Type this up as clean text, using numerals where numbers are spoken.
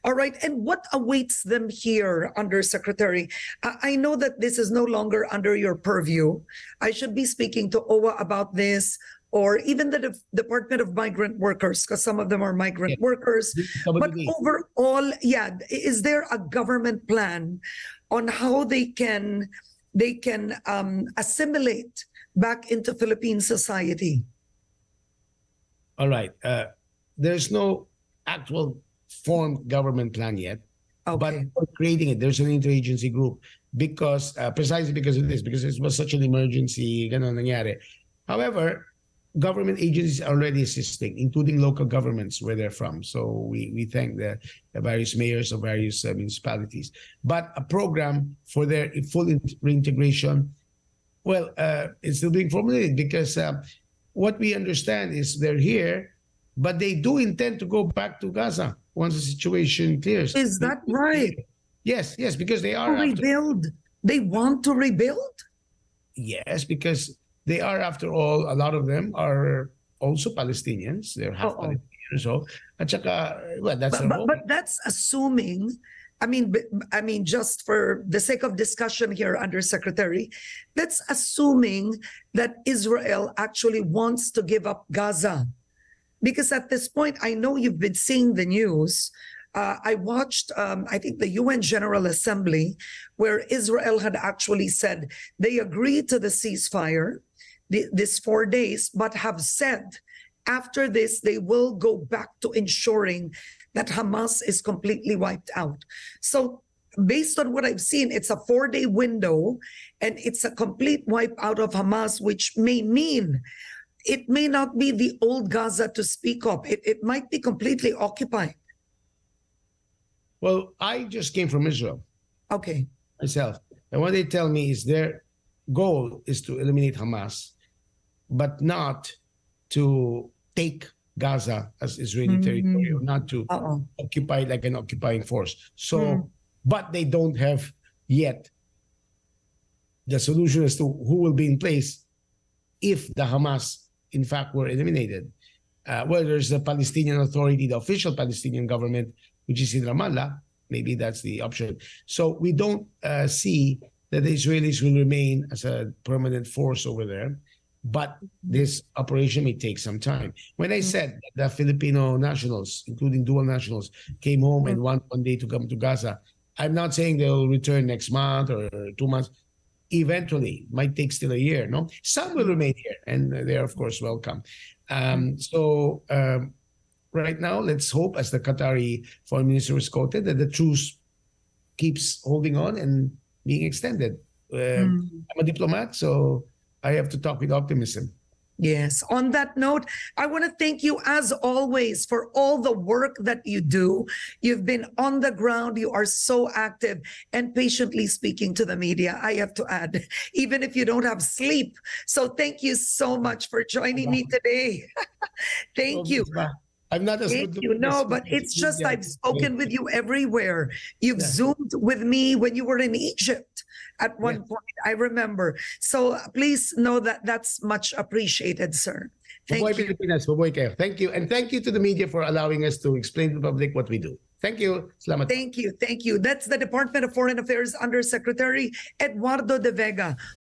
All right. And what awaits them here, Undersecretary? I know that this is no longer under your purview. I should be speaking to OWA about this, or even the Department of Migrant Workers, because some of them are migrant workers. But overall, is there a government plan on how they can assimilate back into Philippine society? All right. There's no actual formed government plan yet, but we're creating it. There's an interagency group because precisely because of this, because it was such an emergency. Ganon nangyari. However, government agencies are already assisting, including local governments where they're from. So we thank the various mayors of various municipalities. But a program for their full reintegration, well, it's still being formulated because what we understand is they're here, but they do intend to go back to Gaza once the situation clears. Is that right? Yes, because they are rebuild. They want to rebuild? Yes, because they are, after all, a lot of them are also Palestinians. They're half Palestinians. So, at saka, well, that's but that's assuming. I mean, just for the sake of discussion here, Undersecretary, that's assuming that Israel actually wants to give up Gaza. Because at this point, I know you've been seeing the news. I watched, I think, the UN General Assembly, where Israel had actually said they agreed to the ceasefire, this 4 days, but have said after this, they will go back to ensuring that Hamas is completely wiped out. So based on what I've seen, it's a 4-day window, and it's a complete wipe out of Hamas, which may mean it may not be the old Gaza to speak of. It might be completely occupied. Well, I just came from Israel. Okay. Myself. And what they tell me is their goal is to eliminate Hamas, but not to take Gaza as Israeli territory, or not to occupy like an occupying force. So, but they don't have yet the solution as to who will be in place if the Hamas, in fact, were eliminated. Well, there's the Palestinian Authority, the official Palestinian government, which is in Ramallah. Maybe that's the option. So we don't see that the Israelis will remain as a permanent force over there. But this operation may take some time. When I said that the Filipino nationals, including dual nationals, came home and want one day to come to Gaza, I'm not saying they'll return next month or 2 months. Eventually, might take still a year. No, some will remain here, and they're of course welcome. Right now, let's hope, as the Qatari foreign minister was quoted, that the truce keeps holding on and being extended. I'm a diplomat, so I have to talk with optimism. Yes. On that note, I want to thank you, as always, for all the work that you do. You've been on the ground. You are so active and patiently speaking to the media, I have to add, even if you don't have sleep. So thank you so much for joining me today. Thank you. I'm not as good. No, but it's just I've spoken with you everywhere. You've Zoomed with me when you were in Egypt at one point, I remember. So please know that that's much appreciated, sir. Thank you. Thank you. And thank you to the media for allowing us to explain to the public what we do. Thank you. Salamat. Thank you. Thank you. That's the Department of Foreign Affairs Undersecretary Eduardo De Vega.